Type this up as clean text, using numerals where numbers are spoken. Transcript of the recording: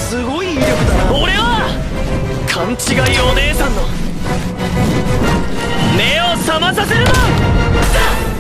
すごい威力だな。俺は勘違いお姉さんの目を覚まさせるぞ。